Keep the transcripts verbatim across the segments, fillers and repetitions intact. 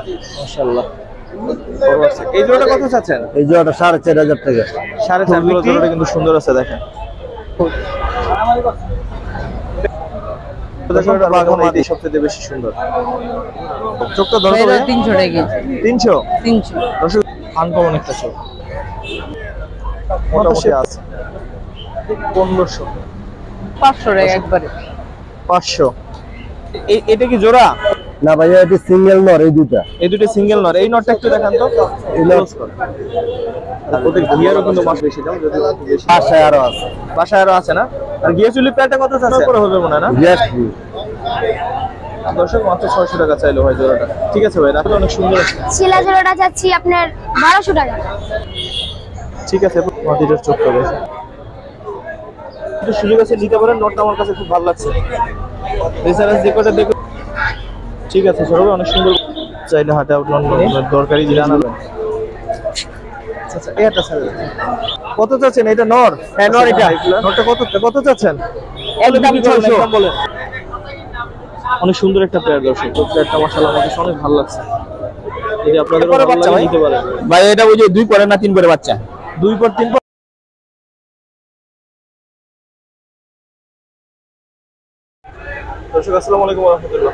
মাশাআল্লাহ বড় আছে। এই জোড়াটা কত চাচ্ছেন? এই জোড়াটা সাড়ে চার হাজার টাকা। সাড়ে চার হাজার জোড়াটা কিন্তু সুন্দর আছে দেখেন। সবচেয়ে বেশি সুন্দর। চোখটা ধরো তিনশো টাকা। তিনশো তিনশো আনকমন একটা চোখ মোটামুটি আছে। পনেরোশো পাঁচশো টাকা একবারে। পাঁচশো। এটা কি জোড়া? না ভাইয়া এটা সিঙ্গেল নর। এই দুটা এই দুটো সিঙ্গেল নর। এই নটটা একটু দেখান তো। ওদের গিয়ারও কিন্তু মাছ বেশি দাম, যদি বেশি বাসায় আরো আছে। বাসায় আরো আছে না? আর গিয়ার চুলি প্যাডটা কত চাচ্ছে? করে হবে মনে হয় না? গ্যাস দর্শক মাত্র ছয়শো টাকা চাইলো ভাই জোড়াটা। ঠিক আছে ভাই, রাখলে অনেক সুন্দর আছে। শিলা জোড়াটা চাচ্ছি আপনার বারোশো টাকা। ঠিক আছে, মাটিটার চোখটা বেশি একটু সুযোগ আছে নিতে পারেন। নটটা আমার কাছে খুব ভালো লাগছে। এছাড়া যে কটা দেখো ঠিক আছে সরবে অনেক সুন্দর। চাইলে হাটে আপনার দরকারি জিনিস আনাবেন। আচ্ছা এটা স্যার কত চাচ্ছেন? এটা নর? হ্যাঁ নর। এটা নরটা কত কত চাচ্ছেন? একদম ছয়শো। বলেন। অনেক সুন্দর একটা পেয়ার দর্শক। পেয়ারটা মাশাআল্লাহ আমার কাছে অনেক ভালো লাগছে। যদি আপনাদের ভালো লাগে নিতে পারেন ভাই। এটা ওই যে দুই পরে না তিন পরে বাচ্চা? দুই পর তিন পর। দর্শক আসসালামু আলাইকুম ওয়া রাহমাতুল্লাহ।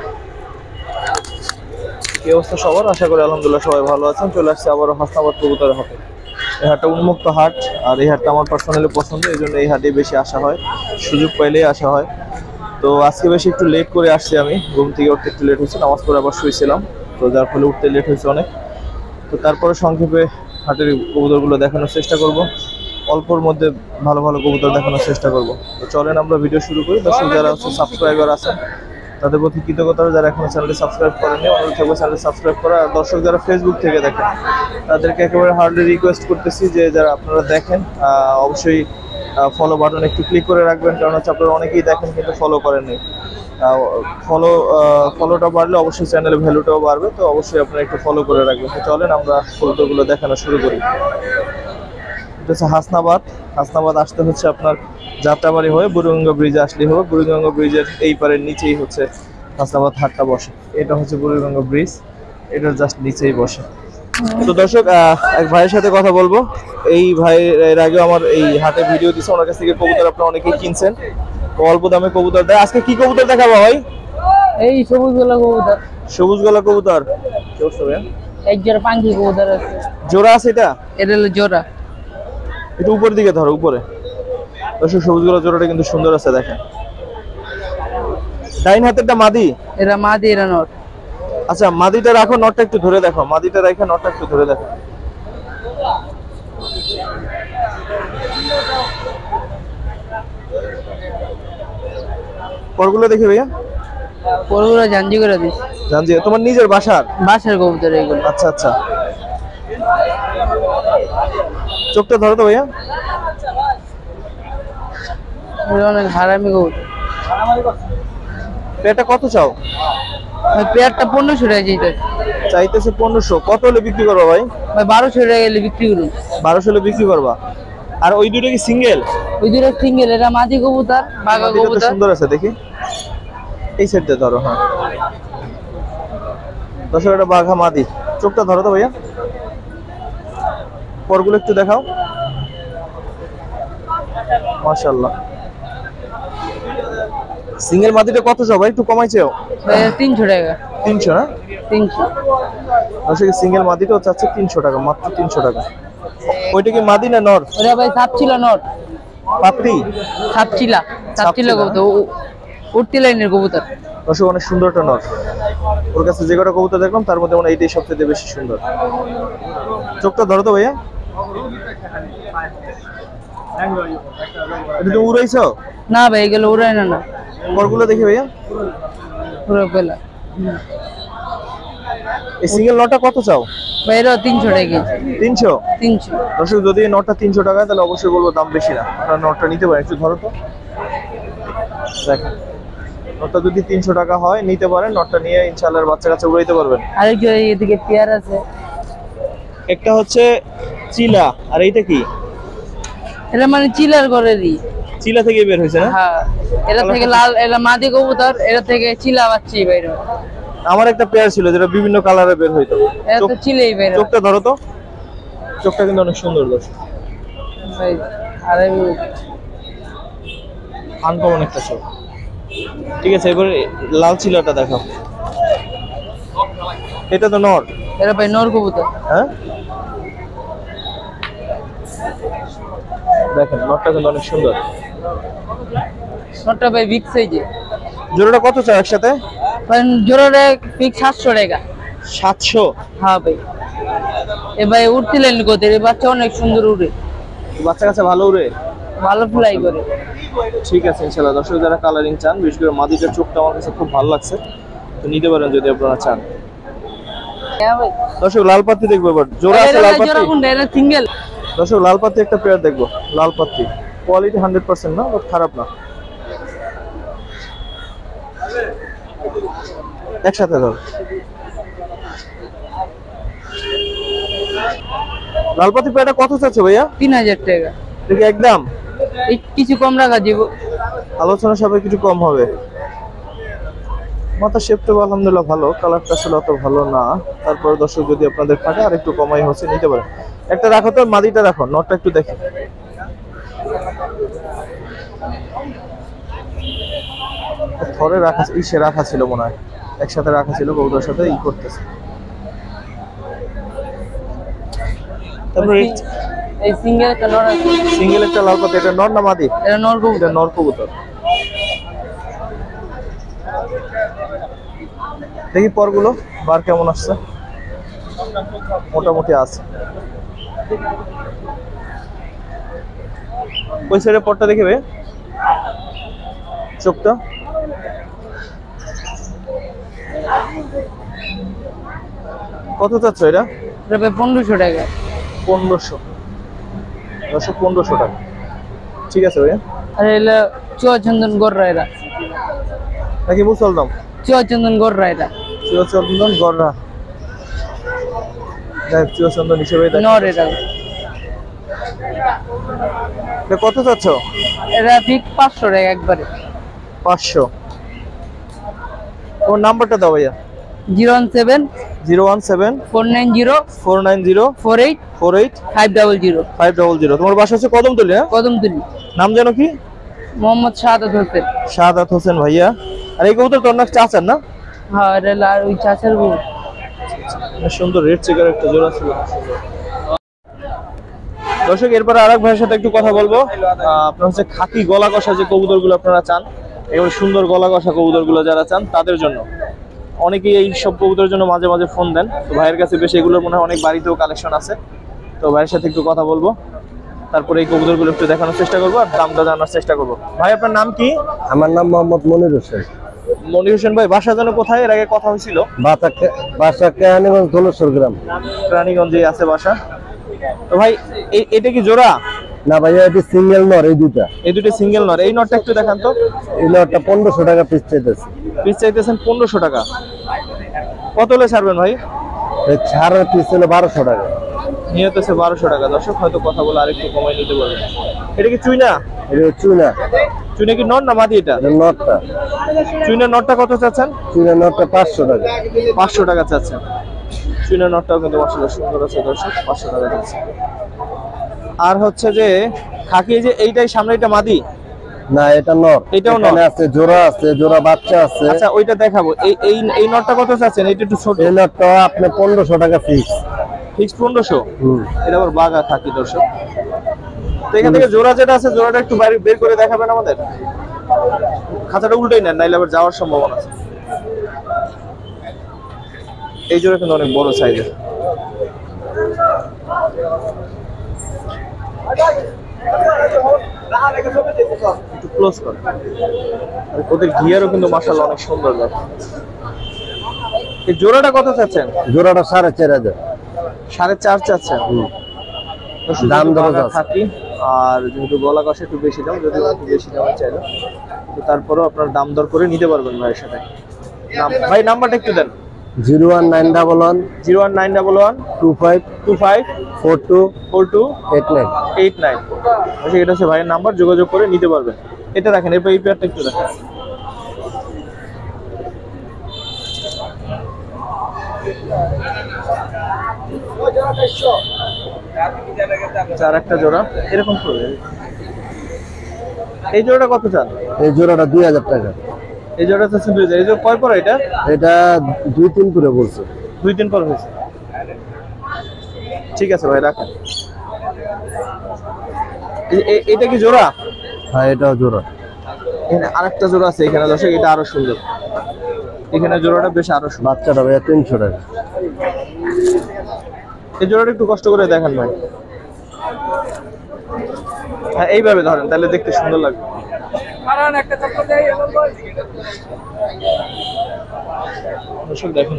কি অবস্থা সবার? আশা করি আলহামদুলিল্লাহ সবাই ভালো আছেন। চলে আসছে আবারও হাসনাবাদ কবুতরের হাটে। এই হাটটা উন্মুক্ত হাট, আর এই হাটটা আমার পার্সোনালি পছন্দ, এই জন্য এই হাটে বেশি আসা হয়, সুযোগ পাইলেই আসা হয়। তো আজকে বেশি একটু লেট করে আসছি। আমি ঘুম থেকে উঠতে একটু লেট হয়েছে, নামাজ পড়ে আবার শুয়েছিলাম, তো যার ফলে উঠতে লেট হয়েছে অনেক। তো তারপরে সংক্ষেপে হাটের কবুতরগুলো দেখানোর চেষ্টা করব, অল্পর মধ্যে ভালো ভালো কবুতর দেখানোর চেষ্টা করব। তো চলেন আমরা ভিডিও শুরু করি। দর্শক যারা হচ্ছে সাবস্ক্রাইবার আছেন তাদের প্রতি কৃতজ্ঞতা, যারা এখনো চ্যানেলটি সাবস্ক্রাইব করেননি অনুরোধ থাকবে চ্যানেলটি সাবস্ক্রাইব করা। আর দর্শক যারা ফেসবুক থেকে দেখেন তাদেরকে একেবারে হার্ডলি রিকোয়েস্ট করতেছি যে যারা আপনারা দেখেন অবশ্যই ফলো বাটন একটু ক্লিক করে রাখবেন, কারণ হচ্ছে আপনারা অনেকেই দেখেন কিন্তু ফলো করেননি। ফলো ফলোটা বাড়লে অবশ্যই চ্যানেলের ভ্যালুটাও বাড়বে, তো অবশ্যই আপনারা একটু ফলো করে রাখবেন। তো চলেন আমরা কবুতরগুলো দেখানো শুরু করি। এটা হচ্ছে হাসনাবাদ। হাসনাবাদ আসতে হচ্ছে আপনার যাত্রাবাড়ি হয়ে বুড়িগঙ্গা ব্রিজে আসলেই হবে। বুড়িগঙ্গা ব্রিজের এই পারের নিচেই হচ্ছে হাসনাবাদ হাটটা বসে। এটা হচ্ছে বুড়িগঙ্গা ব্রিজ, এটার জাস্ট নিচেই বসে। তো দর্শক এক ভাইয়ের সাথে কথা বলবো। এই ভাই এর আগেও আমার এই হাটে ভিডিও দিচ্ছে, ওনার কাছ থেকে কবুতর আপনারা অনেকেই কিনছেন, অল্প দামে কবুতর দেয়। আজকে কি কবুতর দেখাবো ভাই? এই সবুজ গলা কবুতর। সবুজ গলা কবুতর কি অবস্থা ভাই? এক জোড়া পাঙ্খি কবুতর আছে। জোড়া আছে? এটা এটা হলো জোড়া। একটু উপরের দিকে ধরো, উপরে। দর্শক সবুজ গলা জোড়াটা কিন্তু সুন্দর আছে দেখেন। ডাইন হাতেরটা মাদি? এরা মাদি, এরা নর। আচ্ছা মাদিটা রাখো, নটটা একটু ধরে দেখো। মাদিটা রাখো, নটটা একটু ধরে দেখো। পরগুলো দেখি ভাইয়া। পরগুলো জানজি করে দিস। জানজি তোমার নিজের বাসার? বাসার কবুতর এগুলো। আচ্ছা আচ্ছা, চোখটা ধরো তো ভাইয়া। অনেক হারামি কবুতর। পেয়ারটা কত চাও? পেয়ারটা পনেরোশো টাকা চাইতে চাইতেছে। পনেরোশো। কত হলে বিক্রি করবা ভাই? ভাই বারোশো টাকা গেলে বিক্রি করুন। বারোশো হলে বিক্রি করবা। আর ওই দুটো কি সিঙ্গেল? ওই দুটো সিঙ্গেল। এটা মাদি কবুতর, বাঘা কবুতর। সুন্দর আছে দেখি। এই সাইডটা ধরো। হ্যাঁ দর্শক এটা বাঘা মাদি। চোখটা ধরো তো ভাইয়া। পরগুলো একটু দেখাও। মাশাআল্লাহ। সিঙ্গেল মাদিটা কত সবাই একটু কমাইছেও? তিনশো টাকা। তিনশো না? তিনশো। দর্শক সিঙ্গেল মাদিটাও চাচ্ছে তিনশো টাকা, মাত্র তিনশো টাকা। ওইটা কি মাদি না নর? ওরা ভাই সাপচিলা নর। পাপড়ি? সাপচিলা। সাপচিলা কবুতর, উঠতি লাইনের কবুতর। দর্শক অনেক সুন্দর একটা নর। ওর কাছে যে কটা কবুতর দেখলাম তার মধ্যে মানে এইটাই সবচেয়ে বেশি সুন্দর। চোখটা ধরো তো ভাইয়া। এটা তুমি উড়াইছো? না ভাই এগুলো উড়াই না। না পরগুলো দেখি ভাইয়া। পুরো পেলা। এই সিঙ্গেল নটটা কত চাও? ভাই এটা তিনশো টাকা কেজি। তিনশো? তিনশো। দর্শক যদি এই নটটা তিনশো টাকা তাহলে অবশ্যই বলবো দাম বেশি না, আপনারা নটটা নিতে পারেন। একটু ধরো তো দেখেন। নটটা যদি তিনশো টাকা হয় নিতে পারেন, নটটা নিয়ে ইনশাআল্লাহ বাচ্চা কাচ্চা উড়াইতে পারবেন। আরেক এদিকে পেয়ার আছে। একটা হচ্ছে চিলা, আর এইটা কি? এটা মানে চিলার ঘরেরই। চিলা থেকে বের হয়েছে না? হ্যাঁ, এটা থেকে লাল, এটা মাদি কবুতর, এটা থেকে চিলা বাচ্চি বের হয়। আমার একটা পেয়ার ছিল যেটা বিভিন্ন কালারে বের হইতো। এটা তো চোখ- চিলেই বের হয়। চোখটা ধরো তো, চোখটা কিন্তু অনেক সুন্দর দর্শক, ভাই, আরে আনকমন একটা চোখ। ঠিক আছে, এবার লাল চিলাটা দেখো। এটা তো নর, এটা ভাই নর কবুতর। হ্যাঁ দেখেন নরটা কিন্তু অনেক সুন্দর। নরটা ভাই বিগ সাইজে। জোড়াটা কত চাও একসাথে? ভাই জোড়াটা পিক সাতশো টাকা। সাতশো? হ্যাঁ ভাই। এ ভাই উঠছিলেন কোথায়? এই বাচ্চা অনেক সুন্দর উড়ে, বাচ্চা কাছে ভালো উড়ে, ভালো ফ্লাই করে। ঠিক আছে ইনশাআল্লাহ। দর্শক যারা কালারিং চান, বিশেষ করে মাদিটার চোখটা আমার কাছে খুব ভালো লাগছে, তো নিতে পারেন যদি আপনারা চান। হ্যাঁ ভাই। দর্শক লাল পাত্তি দেখবো এবার, জোড়া আছে লাল জোড়া পাত্তি। কোনটা? এটা সিঙ্গেল। দর্শক লাল পাত্তি একটা পেয়ার দেখবো, লাল পাত্তি কোয়ালিটি হান্ড্রেড পার্সেন্ট না, বাট খারাপ না। একসাথে ধর। লাল পাত্তি পেয়ারটা কত চাচ্ছে ভাইয়া? তিন হাজার টাকা। দেখি একদম এই কিছু কম রাখা যাব, আলোচনা সবাই কিছু কম হবে। মাথা শেপটা আলহামদুলিল্লাহ ভালো, কালারটা আসলে অত ভালো না, তারপরে দর্শক যদি আপনাদের ফাটে আর একটু কমাই হচ্ছে নিতে পারেন। একটা রাখো তো, মাদিটা রাখো, নটটা একটু দেখি। থরে রাখা, ইসে রাখা ছিল মনে হয়, একসাথে রাখা ছিল, বউটার সাথে ই করতেছে। তারপরে এই সিঙ্গেল একটা নর আছে। সিঙ্গেল একটা লাল পাতা, এটা নর না মাদি? এটা নর এটা কবুতর। নর কবুতর। দেখি পরগুলো বার কেমন আসছে, মোটামুটি আছে। ওই সাইডে পরটা দেখে ভাই, চোখটা কত চাচ্ছ এটা? এটা ভাই পনেরোশো টাকা। পনেরোশো। দশশো পনেরোশো টাকা, ঠিক আছে ভাইয়া। আর এলা চুয়া চন্দন গররা, এরা নাকি মুসলদম? চুয়া চন্দন গররা, এরা চিরচন্দন গররা, যাই চিরচন্দন হিসেবে নর। এরা কত চাচ্ছ? এরা ঠিক পাঁচশো টাকা একবারে। পাঁচশো। তোমার নাম্বারটা দাও ভাইয়া। Zero one seven zero one seven four nine zero four nine zero four eight four eight five double zero five double zero. তোমার বাসা হচ্ছে কদমতলী, হ্যাঁ? কদমতলি। নাম জানো কি? মোহাম্মদ শাহাদাত হোসেন। শাহাদাত হোসেন ভাইয়া। আর এই কবুতর তোর নাম চাচার না? হ্যাঁ, এটা আর ওই চাচার বউ। সুন্দর রেড চেকার একটা জোড়া ছিল। দর্শক এরপর আরেক ভাইয়ের সাথে একটু কথা বলবো। আহ, আপনার হচ্ছে খাকি গলা কষা যে কবুতরগুলো আপনারা চান, এবং সুন্দর গলা কষা কবুতরগুলো যারা চান তাদের জন্য, অনেকেই এই সব কবুতরের জন্য মাঝে মাঝে ফোন দেন, তো ভাইয়ের কাছে বেশ এগুলোর মনে হয় অনেক বাড়িতেও কালেকশন আছে, তো ভাইয়ের সাথে একটু কথা বলবো, তারপরে এই কবুতরগুলো একটু দেখানোর চেষ্টা করবো আর দামটা জানার চেষ্টা করবো। ভাই আপনার নাম কি? আমার নাম মোহাম্মদ মনির হোসেন। মনির হোসেন ভাই, বাসা যেন কোথায়? এর আগে কথা হয়েছিল। বাসা কেরানীগঞ্জ ধলেশ্বর গ্রাম। রানীগঞ্জে আছে বাসা। তো ভাই এ- এটা কি জোড়া? না ভাইয়া, এটি সিঙ্গেল নর, এই দুইটা। এই দুটো সিঙ্গেল নর। এই নটটা একটু দেখান তো। এই নরটা পনেরোশো টাকা পিস চাইতেছে। পিস চাইতেছেন পনেরোশো টাকা। কত হলে ছাড়বেন ভাই? এই ছাড়ের পিস হলো বারোশো টাকা। নিয়তেছে বারোশো টাকা। দর্শক হয়তো কথা বলে আরেকটু কমাই নিতে পারবেন। এটা কি চুইনা? এটা চুইনা। চুইনা কি নর না মাদি? এটা এটা নরটা। চুইনা নটটা কত চাচ্ছেন? চুইনা নরটা পাঁচশো টাকা। পাঁচশো টাকা চাচ্ছেন। চুইনা নটটাও কিন্তু মাশাআল্লাহ সুন্দর আছে দর্শক, পাঁচশো টাকা চাচ্ছেন। আর হচ্ছে যে খাকি, যে এইটাই সামনে, এটা মাদি না, এটা নর। এটাও নর। এখানে আছে জোড়া, আছে জোড়া বাচ্চা আছে। আচ্ছা ওইটা দেখাবো। এই এই এই নটটা কত চাচ্ছেন? এটা একটু ছোট। এই নরটা আপনি পনেরোশো টাকা ফিক্স। ফিক্স পনেরোশো। হুম। এটা আবার বাগা খাকি দর্শক। তো এখান থেকে জোড়া যেটা আছে, জোড়াটা একটু বাইরে বের করে দেখাবেন আমাদের। খাঁচাটা উল্টোই নেন, নাইলে আবার যাওয়ার সম্ভাবনা আছে। এই জোড়া কিন্তু অনেক বড় সাইজের। একটু ক্লোজ কর। আর ওদের গিয়ারও কিন্তু মাশাআল্লাহ অনেক সুন্দর লাগে। এই জোড়াটা কত চাচ্ছেন? জোড়াটা সাড়ে চার হাজার। সাড়ে চার চাচ্ছেন। দাম দর আছে। থাকি আর যেহেতু গলা কষা একটু বেশি দাম, যদি একটু বেশি দামে চাইলো, তো তারপরেও আপনার দাম দর করে নিতে পারবেন ভাইয়ের সাথে। নাম ভাই, নাম্বারটা একটু দেন। Zero one nine double one zero one nine double one two five two five four two four two eight nine. Eight nine. আচ্ছা, এটা হচ্ছে ভাইয়ের নাম্বার, যোগাযোগ করে নিতে পারবেন। এটা দেখেন, এরপর এই পেয়ারটা একটু দেখেন। চার একটা জোড়া এরকম করে। এই জোড়াটা কত চান? এই জোড়াটা দুই হাজার টাকা। এই জোড়াটা চাচ্ছেন দুই হাজার। এই জোড়া কয় পর এটা? এটা দুই তিন করে বলছে। দুই দিন পর হয়েছে। ঠিক আছে ভাই, রাখেন। এ- এ- এটা কি জোড়া? হ্যাঁ, এটাও জোড়া। এখানে আরেকটা জোড়া আছে এখানে দর্শক, এটা আরো সুন্দর। এখানে জোড়াটা বেশ আরো সুন্দর। বাচ্চাটা ভাইয়া তিনশো টাকা। এই জোড়াটা একটু কষ্ট করে দেখেন ভাই। হ্যাঁ, এইভাবে ধরেন তাহলে দেখতে সুন্দর লাগবে। দর্শক দেখুন,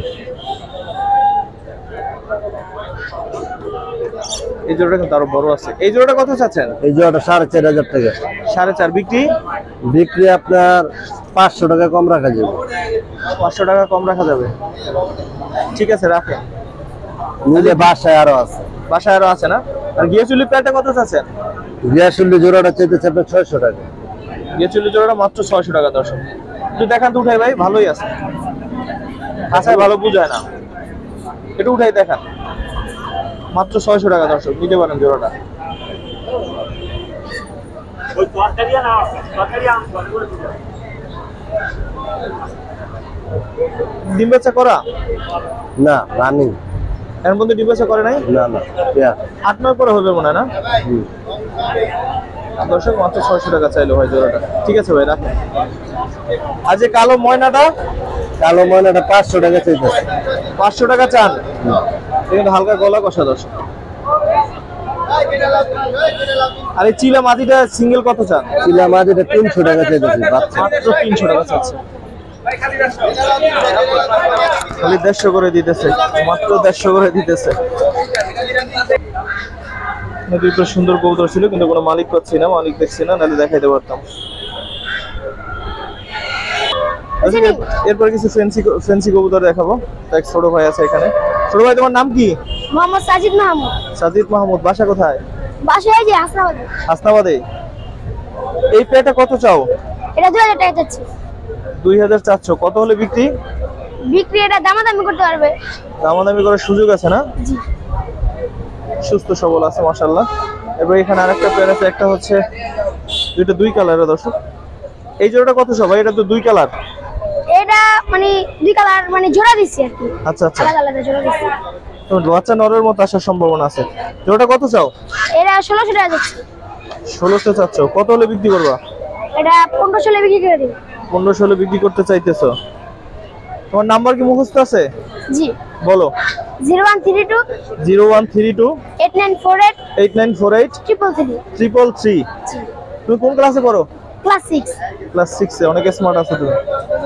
এই জোড়াটা কিন্তু আরো বড় আছে। এই জোড়াটা কত চাচ্ছেন? এই জোড়াটা সাড়ে চার হাজার টাকা। সাড়ে চার। বিক্রি? বিক্রি আপনার পাঁচশো টাকা কম রাখা যাবে। পাঁচশো টাকা কম রাখা যাবে। ঠিক আছে, রাখেন। নিলে বাসায় আরো আছে। বাসায় আরো আছে না? আর গিয়েচুলি প্যাটটা কত চাচ্ছেন? গিয়াসুল্লি জোড়াটা চাইতেছে আপনার ছয়শো টাকা। গিয়েচুলি জোড়াটা মাত্র ছয়শো টাকা দর্শক। একটু দেখান তো উঠাই ভাই, ভালোই আছে। কাঁচায় ভালো বুঝায় না, একটু উঠাই দেখান। মাত্র ছয়শো টাকা দর্শক, নিতে পারেন জোড়াটা। ডিম বাচ্চা করা? না, রানিং। এর মধ্যে ডিম বাচ্চা করে নাই? না না, পেয়ার। আট নয় পরে হবে মনে হয় না? হুম। দর্শক মাত্র ছয়শো টাকা চাইলো ভাই জোড়াটা। ঠিক আছে ভাই, রাখেন। আর যে কালো ময়নাটা? কালো ময়নাটা পাঁচশো টাকা চাইতেছে। পাঁচশো টাকা চান? এখানে হালকা গলা কষা দর্শক। আর এই চিলা মাটিটা সিঙ্গেল কত চান? চিলা মাঝিটা তিনশো টাকা চাইতেছে বাচ্চা। মাত্র তিনশো টাকা চাচ্ছে। খালি দেড়শো করে দিতেছে, মাত্র দেড়শো করে দিতেছে। দুটো সুন্দর কবুতর ছিল কিন্তু কোনো মালিক পাচ্ছি না, মালিক দেখছি না, নাহলে দেখাইতে পারতাম। আচ্ছা, এর- এরপরে কিছু ফেন্সি ফেন্সি কবুতর দেখাবো। এক ছোট ভাই আছে এখানে। ছোট ভাই, তোমার নাম কি? মোহাম্মদ সাজিদ মাহমুদ। সাজিদ মাহমুদ। বাসা কোথায়? বাসায় যে হাসনাবাদে। হাসনাবাদে। এই পেটা কত চাও? এটা দুই হাজার টাকা চাচ্ছি। দুই হাজার চারশো। কত হলে বিক্রি? বিক্রি এটা দামাদামি করতে পারবে। দামাদামি করার সুযোগ আছে না? জি। সুস্থ সবল আছে মাশাআল্লাহ। এবার এখানে আরেকটা পেয়ার আছে, একটা হচ্ছে দুইটা দুই কালারের দর্শক। এই জোড়াটা কত সবাই? এটা তো দুই কালার। এটা মানে দুই কালার মানে জোড়া দিচ্ছি আর কি। আচ্ছা আচ্ছা, আলাদা আলাদা জোড়া দিচ্ছি। তো বাচ্চা নরের মতো আসার সম্ভাবনা আছে। জোড়াটা কত চাও? এটা ষোলোশো টাকা যাচ্ছে। ষোলোশো চাচ্ছ। কত হলে বিক্রি করবা? এটা পনেরোশো টাকা বিক্রি করে দিই। পনেরোশো হলে বিক্রি করতে চাইতেছো? তোমার নাম্বার কি মুখস্থ আছে? জি। বলো। Zero one three two zero one three two eight nine four eight eight nine four eight triple three. Triple three. জি। তুমি কোন ক্লাসে পড়ো? Class six. ক্লাস সিক্সে। অনেক স্মার্ট আছো তুমি।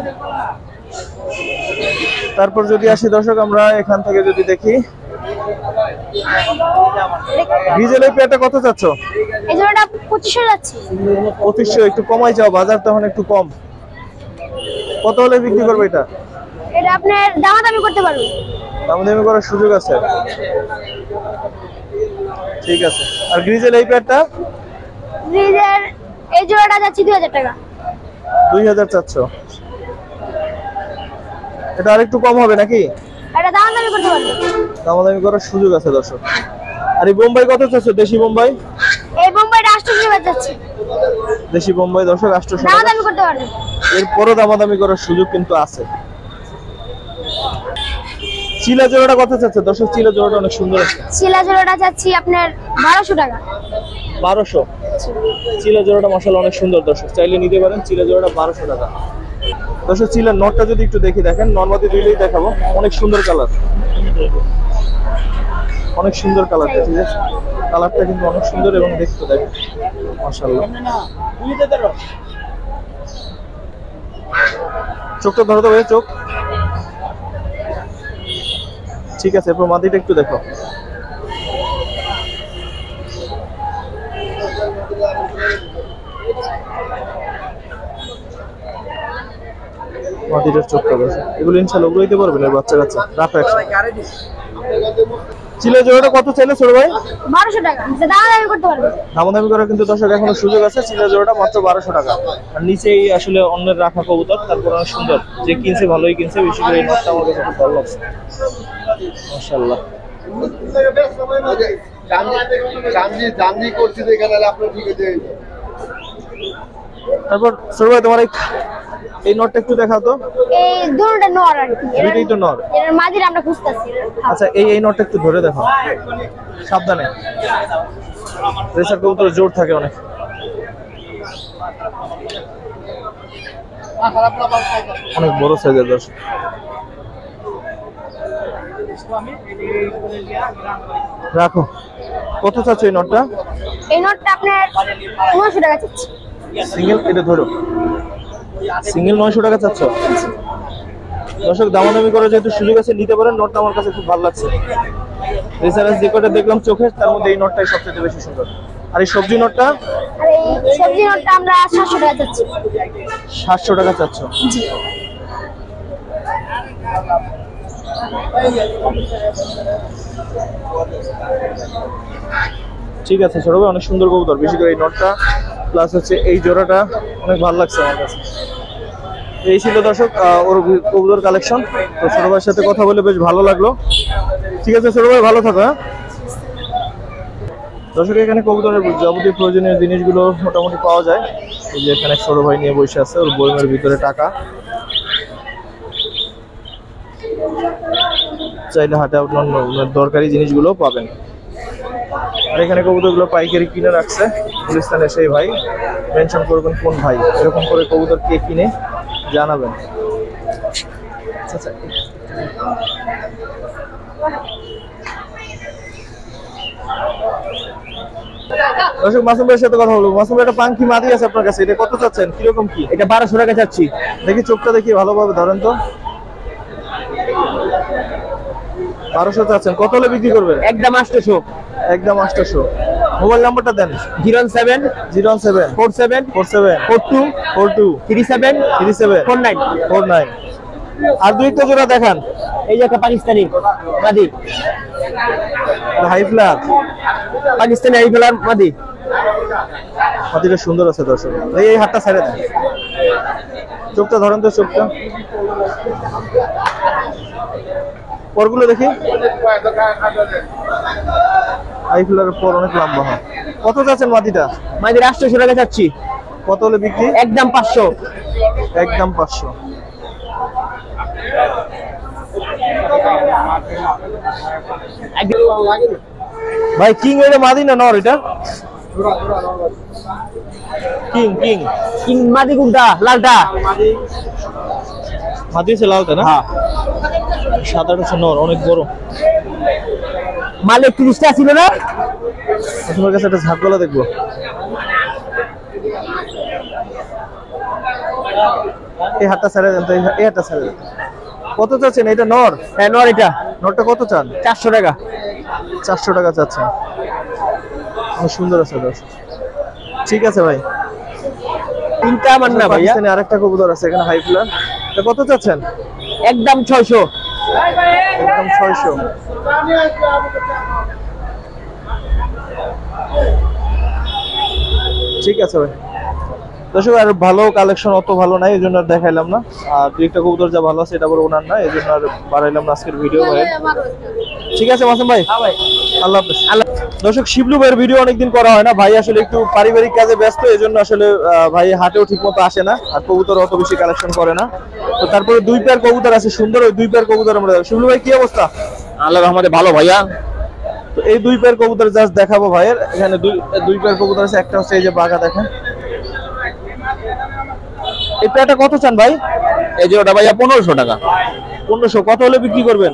তারপর যদি আসি দর্শক, আমরা এখান থেকে যদি দেখি ডিজেল এই পেয়ারটা কত চাচ্ছ? এই জোড়াটা পঁচিশশো যাচ্ছে। পঁচিশশো। একটু কমাই চাও, বাজার তখন একটু কম। কত হলে বিক্রি করবে এটা? এটা আপনার দামাদামি করতে পারবে। দামাদামি করার সুযোগ আছে। ঠিক আছে। আর গ্রিজেল এই পেয়ারটা? ফ্রিজের এই জোড়াটা যাচ্ছে দুই হাজার টাকা। দুই হাজার চাচ্ছ। এটা আরেকটু কম হবে নাকি? এটা দামাদামি করতে পারবে। দামাদামি করার সুযোগ আছে দর্শক। আর এই বোম্বাই কত চাচ্ছ? দেশি বোম্বাই? এই বোম্বাইটা আটশোশো টাকা যাচ্ছে। দেশি বোম্বাই দর্শক আটশোশো টাকা। দামাদামি করতে পারবে। এরপরও দামাদামি করার সুযোগ কিন্তু আছে। চিলা জোড়াটা কত চাচ্ছে দর্শক? চিলা জোড়াটা অনেক সুন্দর আছে। শিলা জোড়াটা যাচ্ছি আপনার বারোশো টাকা। বারোশো। চিলা জোড়াটা মাশাআল্লাহ অনেক সুন্দর দর্শক, চাইলে নিতে পারেন। চিলা জোড়াটা বারোশো টাকা দর্শক। চিলার নটটা যদি একটু দেখি, দেখেন নর্মাদি দুইলেই দেখাবো। অনেক সুন্দর কালার, অনেক সুন্দর কালারটা। ঠিক আছে, কালারটা কিন্তু অনেক সুন্দর এবং দেখতে দেখেন মাশাআল্লাহ। চোখটা ধরো তো ভাই, চোখ। ঠিক আছে, এরপর মাদিটা একটু দেখো। মাটিটার চোখটা দেখে এগুলো ইনশাল্লাহ উড়াইতে পারবেন এর বাচ্চা কাচ্চা রাখো একসাথে। চিলা জোড়াটা কত চাইলে ছোট ভাই? বারোশো টাকা দামাদামি করতে পারবে। দামাদামি করার কিন্তু দর্শক এখনো সুযোগ আছে। চিলা জোড়াটা মাত্র বারোশো টাকা। আর নিচেই আসলে অন্যের রাখা কবুতর, তারপর অনেক সুন্দর, যে কিনছে ভালোই কিনছে। বেশি করে এই নটটা আমার কাছে খুব ভালো লাগছে, মাশাআল্লাহ। তারপর ছোট ভাই তোমার এই নটটা একটু দেখাও তো। এই দুটোটা নর আর কি, দুটোই তো নর। এর মাঝির আমরা খুঁজতেছি। আচ্ছা এই এই নটটা একটু ধরে দেখো, সাবধানে। রেসার কবুতর জোর থাকে অনেক। অনেক বড় সাইজের দর্শক। রাখো। কত চাচ্ছ এই নটটা? এই নটটা আপনার নয়শো টাকা চাচ্ছি। সিঙ্গেল এটা ধরো, সিঙ্গেল নয়শো টাকা চাচ্ছ। দর্শক দামাদামি করে যেহেতু সুযোগ আছে নিতে পারেন। নটটা আমার কাছে খুব ভালো লাগছে। রেসারাস যে কটা দেখলাম চোখে, তার মধ্যে এই নটটাই সবচেয়ে বেশি সুন্দর। আর এই সবজি নটটা? আর এই সবজি নটটা আমরা সাতশো টাকা চাচ্ছি। সাতশো টাকা চাচ্ছ? ঠিক আছে ছোট ভাই, অনেক সুন্দর কবুতর। বেশি করে এই নটটা প্লাস হচ্ছে এই জোড়াটা অনেক ভালো লাগছে আমার কাছে। এই ছিল দর্শক ওর কবুতর কালেকশন। তো ছোট ভাইয়ের সাথে কথা বলে বেশ ভালো লাগলো। ঠিক আছে ছোট ভাই, ভালো থাকো। হ্যাঁ দর্শক, এখানে কবুতরের যাবতীয় প্রয়োজনীয় জিনিসগুলো মোটামুটি পাওয়া যায়। এই যে এখানে ছোট ভাই নিয়ে বসে আছে, ওর বইমের ভিতরে টাকা। চাইলে হাটে আপনার দরকারি জিনিসগুলো পাবেন। আর এখানে কবুতরগুলো পাইকারি কিনে রাখছে গুলিস্তানে সেই ভাই। মেনশন করবেন কোন ভাই, এরকম করে কবুতর কে কিনে জানাবেন। আচ্ছা দর্শক, মাসুম ভাইয়ের সাথে কথা বলবো। মাসুম ভাই, একটা পাঙ্কি মাদি আছে আপনার কাছে, এটা কত চাচ্ছেন, কিরকম কি? এটা বারোশো টাকা চাচ্ছি। দেখি চোখটা দেখি ভালোভাবে ধরেন তো। বারোশো চাচ্ছেন, কত হলে বিক্রি করবেন? একদম আটশোশো। একদম আটশোশো। মোবাইল নাম্বারটা দেন। Zero seven zero seven four seven four seven four two four two three seven three seven four nine four nine. আর দুই একটা জোড়া দেখান। এই যে একটা পাকিস্তানি মাদি, হাই ফ্লার পাকিস্তানি হাই ফ্লার মাদি। মাদিটা সুন্দর আছে দর্শক। এই এই হাতটা ছেড়ে দেন, চোখটা ধরেন তো, চোখটা। পরগুলো দেখি। হাই ফ্লারের পর অনেক লম্বা হয়। কত যাচ্ছেন মাদিটা? মাদির আটশোশো টাকা চাচ্ছি। কত হলে বিক্রি? একদম পাঁচশো। একদম পাঁচশো। ভাই কিং এটা মাদি না নর? এটা কিং। কিং কিং মাদি কোনটা? লালটা মাদি আছে, লালটা না? হ্যাঁ। সাদাটা হচ্ছে নর, অনেক বড়। মালে ত্রিশটা ছিল না? তোমার কাছে একটা ঝাঁকগলা দেখবো। এই হাতটা ছেড়ে দেন তো, এই হাতটা ছেড়ে দেন। কত চাচ্ছেন এটা? নর? হ্যাঁ নর। এটা নরটা কত চান? চারশো টাকা। চারশো টাকা চাচ্ছেন। অনেক সুন্দর আছে দর্শক। ঠিক আছে ভাই, তিনটা আমার না ভাইয়া। আরেকটা কবুতর আছে এখানে হাই ফ্লার, এটা কত চাচ্ছেন? একদম ছয়শো। একদম ছয়শো। ঠিক আছে ভাই। দর্শক, আর ভালো কালেকশন অত ভালো নাই, এই জন্য আর দেখাইলাম না। আর দুই একটা কবুতর যা ভালো আছে এটা বড় ওনার না, এই জন্য আর বাড়াইলাম না আজকের ভিডিও ভাই। ঠিক আছে মাসুম ভাই, আল্লাহ হাফেজ। আল্লাহ। দর্শক, শিবলু ভাইয়ের ভিডিও অনেকদিন করা হয় না, ভাই আসলে একটু পারিবারিক কাজে ব্যস্ত, এই জন্য আসলে ভাই হাটেও ঠিক মতো আসে না, আর কবুতর অত বেশি কালেকশন করে না। তো তারপরে দুই পেয়ার কবুতর আছে সুন্দর, ওই দুই পেয়ার কবুতর আমরা। শিবলু ভাই কি অবস্থা? আল্লাহ রহমতে ভালো ভাইয়া। তো এই দুই পেয়ার কবুতর জাস্ট দেখাবো ভাইয়ের। এখানে দুই দুই পেয়ার কবুতর আছে, একটা হচ্ছে এই যে বাঘা, দেখেন। এই পেয়ারটা কত চান ভাই? এই যে ওটা ভাইয়া পনেরোশো টাকা। পনেরোশো। কত হলে বিক্রি করবেন?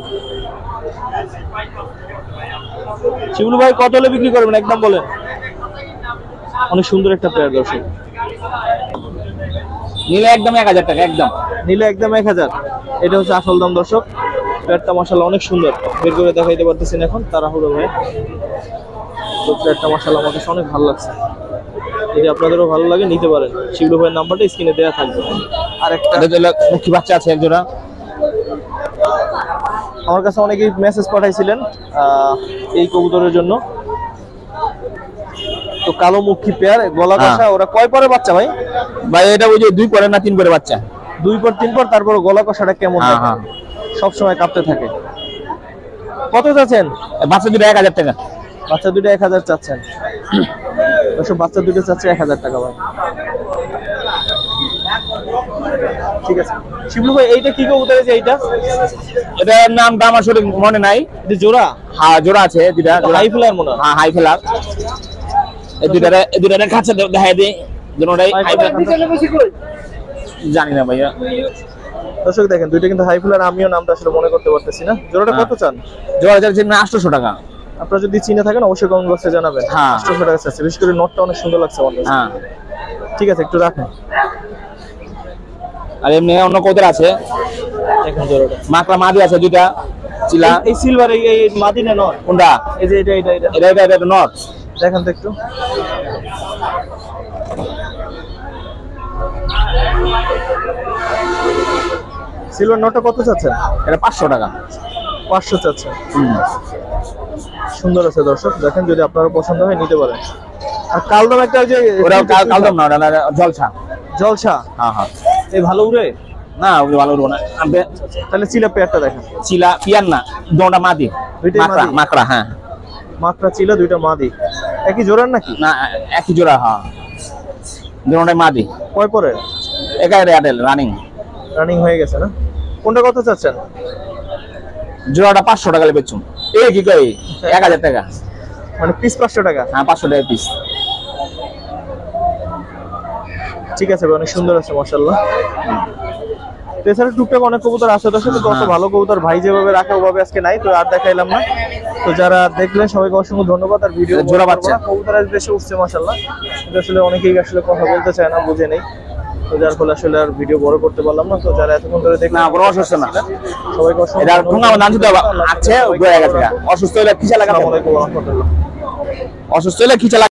শিবলু ভাই কত হলে বিক্রি করবেন একদম বলেন। অনেক সুন্দর একটা পেয়ার দর্শক। নিলে একদম এক হাজার টাকা। একদম নিলে একদম এক হাজার। এটা হচ্ছে আসল দাম দর্শক। পেয়ারটা মাশাআল্লাহ অনেক সুন্দর, বের করে দেখাইতে পারতেছেন এখন তাড়াহুড়ো ভাই। তো পেয়ারটা মাশাআল্লাহ আমার কাছে অনেক ভালো লাগছে। যদি আপনাদেরও ভালো লাগে নিতে পারেন। শিবলু ভাইয়ের নাম্বারটা স্ক্রিনে দেওয়া থাকবে। আর একটা মুখী বাচ্চা আছে এক জোড়া। আমার কাছে অনেকেই মেসেজ পাঠাইছিলেন আহ, এই কবুতরের জন্য। তো কালো মুখী পেয়ার, গলা কষা, ওরা কয় পরে বাচ্চা ভাই? ভাই এটা ওই যে দুই পরে না তিন পরে বাচ্চা? দুই পর তিন পর। তারপর গলা কষাটা কেমন? হ্যাঁ হ্যাঁ, সব সময় কাঁপতে থাকে। কত চাচ্ছেন? বাচ্চা দুটো এক হাজার টাকা। বাচ্চা দুটো এক হাজার চাচ্ছেন? দর্শক, বাচ্চা দুটো চাচ্ছে এক হাজার টাকা ভাই। ঠিক আছে শিবলু ভাই, এইটা কি কবুতর আছে? এইটা এটার নামটা আমার সঠিক মনে নাই। এটা জোড়া? হ্যাঁ জোড়া আছে দুটা। হাই ফ্লায়ার মনে হয়। হ্যাঁ হাই ফেলার। এই দুটারে এই দুটারে কাছে দেখাই দিই, দুটোটাই হাই ফেলার। জানি না ভাইয়া। দর্শক দেখেন, দুইটা কিন্তু হাই ফ্লায়ার। আমিও নামটা আসলে মনে করতে পারতেছি না। জোড়াটা কত চান? জোড়া যাচ্ছে আটশোশো টাকা। আপনারা যদি চিনে থাকেন অবশ্যই কমেন্ট বক্সে জানাবেন। হ্যাঁ। আটশোশো টাকা চাচ্ছে। বিশেষ করে নটটা অনেক সুন্দর লাগছে আমার কাছে। হ্যাঁ ঠিক আছে, একটু রাখেন। আর এমনি অন্য কবুতর আছে। দেখেন জোড়াটা। মাকড়া মাদি আছে দুইটা চিলা। এই সিলভার, এই এই মাদি না নট? কোনটা? এই যে এটা এটা এটা এটা এটা এটা নট। দেখেন তো একটু। সিলভার নটটা কত চাচ্ছেন? এটা পাঁচশো টাকা। পাঁচশো চাচ্ছেন। সুন্দর আছে দর্শক, দেখেন যদি আপনার পছন্দ হয় নিতে পারেন। আর কালদম একটা, ওই যে ওরা কালদম না, ওটা জলছা। জলসা? হ্যাঁ হ্যাঁ। এই ভালো উড়ে না ওগুলো ভালো উঠবো না। আপনি তাহলে চিলা পেয়ারটা দেখেন। চিলা পিয়ার না, দুটা মাদি। দুইটাই মাকড়া মাদি? মাকড়া হ্যাঁ। মাত্রা চিলা, দুইটা মাদি। একই জোড়ার নাকি? না একই জোড়া। হ্যাঁ দুটাই মাদি। কয় পরে? একাই অ্যাডেল রানিং। রানিং হয়ে গেছে না? কোনটা কত চাচ্ছেন? জোড়াটা পাঁচশো টাকা বেচুন। এ কি কই এক হাজার টাকা। মানে পিস পাঁচশো টাকা? হ্যাঁ পাঁচশো টাকা পিস। ঠিক আছে ভাই, অনেক সুন্দর আছে মাশাআল্লাহ। তো এছাড়া টুকটাক অনেক কবুতর আছে দর্শক, কিন্তু অত ভালো কবুতর ভাই যেভাবে রাখে ওভাবে আজকে নাই, তো আর দেখাইলাম না। তো যারা দেখলেন সবাইকে অসংখ্য ধন্যবাদ। আর ভিডিও জোড়া বাচ্চা কবুতর আজ বেশি উঠছে মাশাআল্লাহ, কিন্তু আসলে অনেকেই আসলে কথা বলতে চায় না, বুঝে নেই। তো যার ফলে আসলে আর ভিডিও বড় করতে পারলাম না। তো যারা এতক্ষণ ধরে দেখলেন, না কোনো অসুস্থ না। সবাইকে অসংখ্য এটা ঠুঙ্গা দান দিতে হবে। আছে গয়া গেছে। অসুস্থ হলে খিচা লাগা। আসসালামু আলাইকুম ওয়া রাহমাতুল্লাহ। অসুস্থ হলে খিচা